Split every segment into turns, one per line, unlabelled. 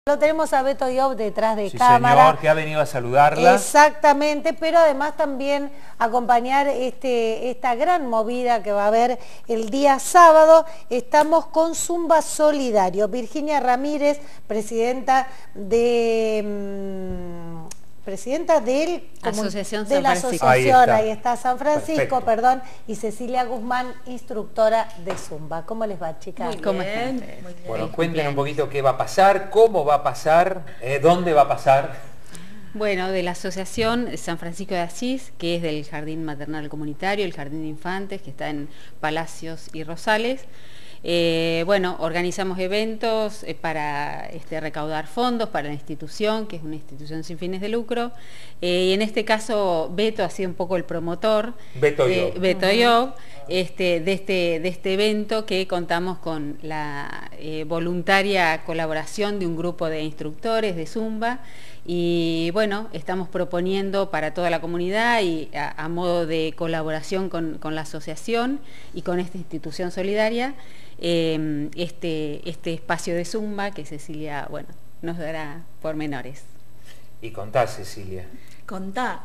Lo tenemos a Beto Iob detrás de
sí,
cámara.
Señor, que ha venido a saludarla.
Exactamente, pero además también acompañar esta gran movida que va a haber el día sábado. Estamos con Zumba Solidario. Virginia Ramírez, presidenta de la asociación, ahí está San Francisco,
perfecto.
Perdón, y Cecilia Guzmán, instructora de Zumba. ¿Cómo les va, chicas?
Muy bien, muy bien.
Bueno, cuenten un poquito qué va a pasar, cómo va a pasar, dónde va a pasar.
Bueno, de la Asociación San Francisco de Asís, que es del Jardín Maternal Comunitario, el Jardín de Infantes, que está en Palacios y Rosales. Bueno, organizamos eventos para recaudar fondos para la institución, que es una institución sin fines de lucro. Y en este caso, Beto ha sido un poco el promotor.
Beto Iob.
Beto Iob, de este evento, que contamos con la voluntaria colaboración de un grupo de instructores de Zumba. Y bueno, estamos proponiendo para toda la comunidad y a modo de colaboración con la asociación y con esta institución solidaria, este espacio de Zumba que Cecilia, bueno, nos dará pormenores.
Y contá, Cecilia.
Contá.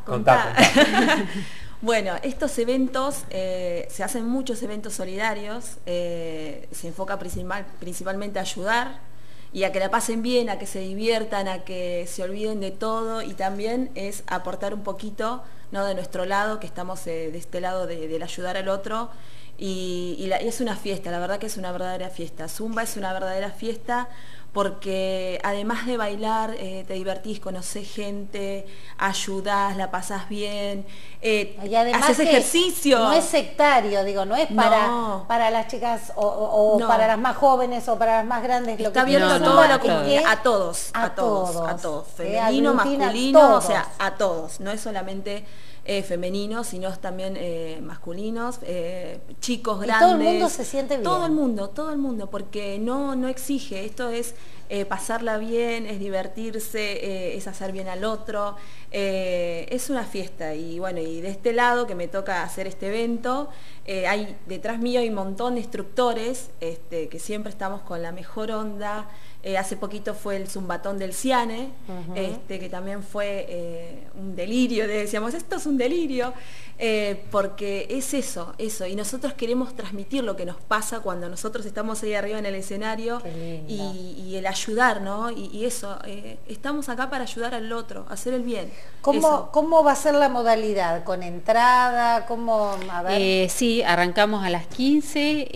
Bueno, estos eventos, se hacen muchos eventos solidarios, se enfoca principalmente a ayudar y a que la pasen bien, a que se diviertan, a que se olviden de todo, y también es aportar un poquito, ¿no?, de nuestro lado, que estamos de este lado del ayudar al otro, y es una fiesta, la verdad que es una verdadera fiesta. Zumba es una verdadera fiesta porque además de bailar, te divertís, conocés gente, ayudás, la pasás bien,
y además
haces ejercicio.
No es sectario, digo, no es para las chicas o
no,
para las más jóvenes o para las más grandes.
Está abierto a toda la comunidad, a todos, femenino, masculino, o sea, a todos, no es solamente femeninos, sino también masculinos, chicos, grandes.
Y todo el mundo se siente bien.
Todo el mundo, porque no exige, esto es pasarla bien, es divertirse, es hacer bien al otro, es una fiesta. Y bueno, y de este lado que me toca hacer este evento, detrás mío hay un montón de instructores, que siempre estamos con la mejor onda. Hace poquito fue el Zumbatón del Ciane, que también fue un delirio, decíamos, esto es un delirio, porque es eso, y nosotros queremos transmitir lo que nos pasa cuando nosotros estamos ahí arriba en el escenario, y el ayudar, ¿no? Y eso, estamos acá para ayudar al otro, hacer el bien.
¿Cómo va a ser la modalidad? ¿Con entrada? ¿Cómo? A ver.
Sí, arrancamos a las 15,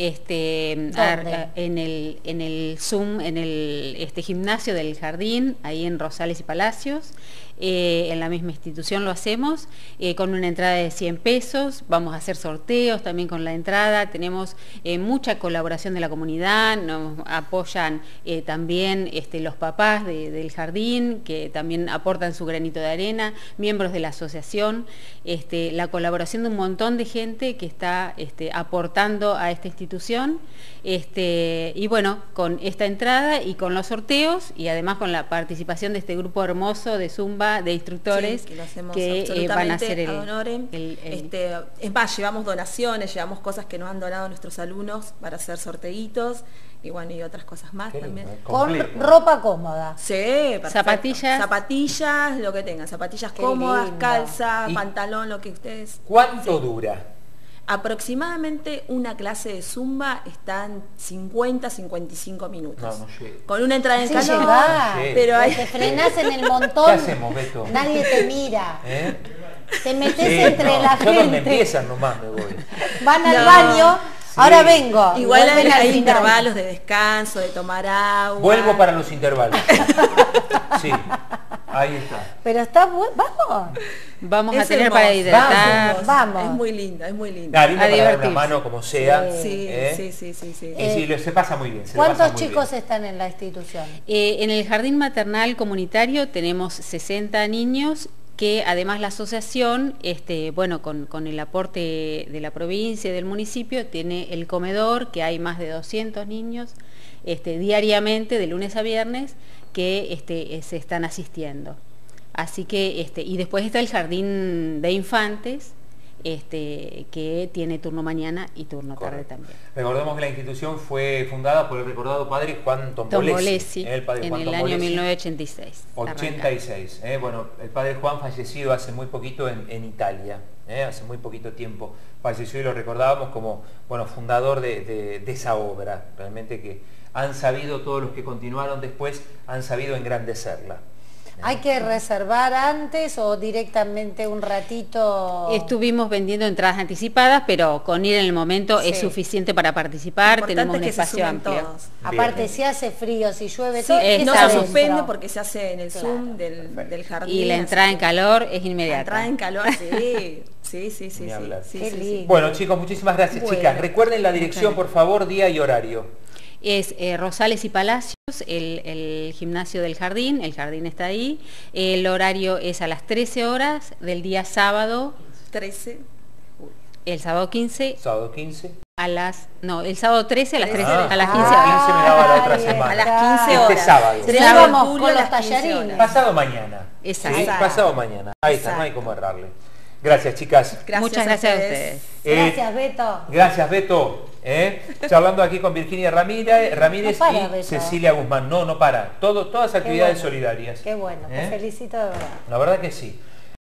en el Zoom, en el gimnasio del jardín, ahí en Rosales y Palacios. En la misma institución lo hacemos, con una entrada de 100 pesos, vamos a hacer sorteos también con la entrada, tenemos mucha colaboración de la comunidad, nos apoyan también los papás del jardín, que también aportan su granito de arena, miembros de la asociación, la colaboración de un montón de gente que está aportando a esta institución, y bueno, con esta entrada y con los sorteos, y además con la participación de este grupo hermoso de Zumba, de instructores,
sí,
que van a hacer
es más, llevamos donaciones, llevamos cosas que nos han donado nuestros alumnos para hacer sorteitos y bueno, y otras cosas más también.
Con ropa cómoda.
Sí, perfecto.
Zapatillas,
lo que tengan, zapatillas cómodas,
lindo.
Calza, pantalón, lo que ustedes.
¿Cuánto dura?
Aproximadamente una clase de Zumba está en 50-55 minutos.
No llego.
Con una entrada en
Sí,
calor,
llegá,
pero hay...
te frenás en el montón.
¿Qué hacemos, Beto?
Nadie te mira. Te metés
Sí,
entre la
yo donde
gente.
empiezan nomás me voy.
Van al baño.
Sí.
Ahora vengo.
Igual
Vuelven al
hay
final.
intervalos de descanso, de tomar agua.
Vuelvo para los intervalos. Sí, ahí está.
Pero está bueno. Vamos.
Vamos a
Es
tener
hermoso.
para hidratar.
Vamos.
Es muy lindo, es muy lindo.
Nada, lindo
A
para dar una
divertirse.
mano como sea.
Sí,
¿eh?
sí.
Y sí, se pasa muy bien.
¿Cuántos chicos están en la institución?
En el Jardín Maternal Comunitario tenemos 60 niños, que además la asociación, bueno, con el aporte de la provincia y del municipio, tiene el comedor, que hay más de 200 niños diariamente, de lunes a viernes, que se están asistiendo. Así que, y después está el Jardín de Infantes, que tiene turno mañana y turno tarde también.
Recordemos que la institución fue fundada por el recordado padre Juan Tombolesi,
el padre Juan Tombolesi, año 1986.
86. Bueno, el padre Juan fallecido hace muy poquito en Italia, hace muy poquito tiempo falleció y lo recordábamos como, bueno, fundador de esa obra. Realmente que han sabido, todos los que continuaron después, han sabido engrandecerla.
¿Hay que reservar antes o directamente un ratito?
Estuvimos vendiendo entradas anticipadas, pero con ir en el momento es suficiente para participar, tenemos un espacio amplio.
Aparte, si hace frío, si llueve,
sí,
no se suspende porque se hace en el Zoom del jardín.
Y la entrada en calor es inmediata. La
entrada en calor, sí. Sí.
Bueno, chicos, muchísimas gracias, chicas. Recuerden la dirección, por favor, día y horario.
Es Rosales y Palacios, el gimnasio del jardín, el jardín está ahí. El horario es a las 13 horas del día sábado.
13.
El sábado 15.
Sábado 15.
El sábado 13 a las 13, a las 15
horas. 15 me daba la otra semana.
A las 15 horas.
Este sábado.
Íbamos con los tallarines.
Pasado mañana.
Exacto.
¿Sí? Pasado mañana. Ahí está, no hay cómo errarle. Gracias, chicas.
Muchas gracias a ustedes.
Gracias, Beto.
Gracias, Beto. Charlando aquí con Virginia Ramírez
para,
y
Beto. Cecilia
Guzmán. No para. Todas actividades solidarias.
Qué bueno, te felicito de verdad.
La verdad que sí.